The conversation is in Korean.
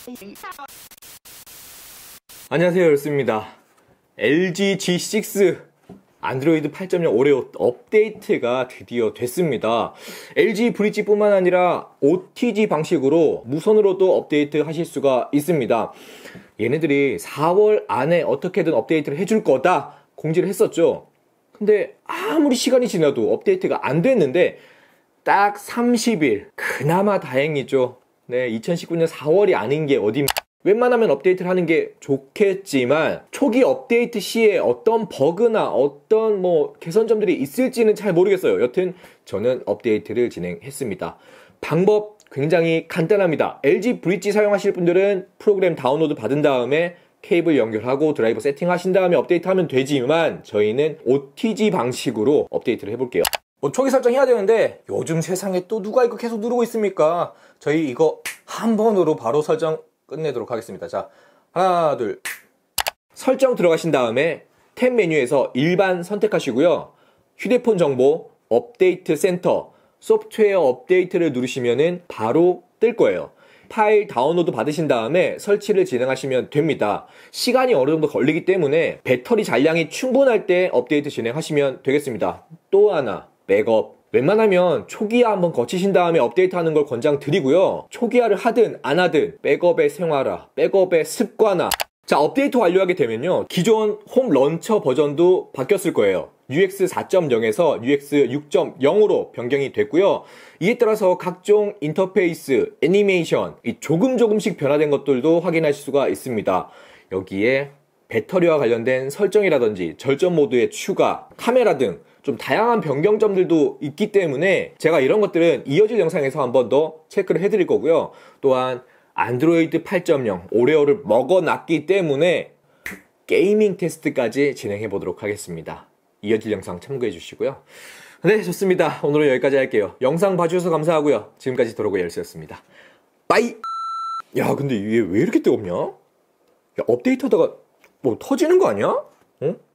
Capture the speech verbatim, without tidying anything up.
안녕하세요, 열스입니다. 엘지 지 식스 안드로이드 팔 점 영 오레오 업데이트가 드디어 됐습니다. 엘지 브릿지 뿐만 아니라 오티지 방식으로 무선으로도 업데이트 하실 수가 있습니다. 얘네들이 사월 안에 어떻게든 업데이트를 해줄 거다 공지를 했었죠. 근데 아무리 시간이 지나도 업데이트가 안 됐는데 딱 삼십 일, 그나마 다행이죠. 네, 이천십구 년 사월이 아닌 게 어딥니까? 웬만하면 업데이트를 하는 게 좋겠지만 초기 업데이트 시에 어떤 버그나 어떤 뭐 개선점들이 있을지는 잘 모르겠어요. 여튼 저는 업데이트를 진행했습니다. 방법 굉장히 간단합니다. 엘지 브릿지 사용하실 분들은 프로그램 다운로드 받은 다음에 케이블 연결하고 드라이버 세팅하신 다음에 업데이트하면 되지만 저희는 오티지 방식으로 업데이트를 해볼게요. 뭐 초기 설정해야 되는데 요즘 세상에 또 누가 이거 계속 누르고 있습니까? 저희 이거 한 번으로 바로 설정 끝내도록 하겠습니다. 자, 하나, 둘. 설정 들어가신 다음에 탭 메뉴에서 일반 선택하시고요. 휴대폰 정보, 업데이트 센터, 소프트웨어 업데이트를 누르시면은 바로 뜰 거예요. 파일 다운로드 받으신 다음에 설치를 진행하시면 됩니다. 시간이 어느 정도 걸리기 때문에 배터리 잔량이 충분할 때 업데이트 진행하시면 되겠습니다. 또 하나, 백업. 웬만하면 초기화 한번 거치신 다음에 업데이트하는 걸 권장드리고요. 초기화를 하든 안 하든 백업의 생활화, 백업의 습관화. 자, 업데이트 완료하게 되면요, 기존 홈 런처 버전도 바뀌었을 거예요. 유엑스 사 점 영에서 유엑스 육 점 영으로 변경이 됐고요. 이에 따라서 각종 인터페이스, 애니메이션, 조금 조금씩 변화된 것들도 확인하실 수가 있습니다. 여기에 배터리와 관련된 설정이라든지 절전 모드의 추가, 카메라 등 좀 다양한 변경점들도 있기 때문에 제가 이런 것들은 이어질 영상에서 한 번 더 체크를 해드릴 거고요. 또한 안드로이드 팔 점 영 오레오를 먹어놨기 때문에 게이밍 테스트까지 진행해 보도록 하겠습니다. 이어질 영상 참고해 주시고요. 네, 좋습니다. 오늘은 여기까지 할게요. 영상 봐주셔서 감사하고요. 지금까지 도로고 열쇠였습니다. 빠이! 야, 근데 이게 왜 이렇게 뜨겁냐? 야, 업데이트 하다가 뭐 터지는 거 아니야? 응?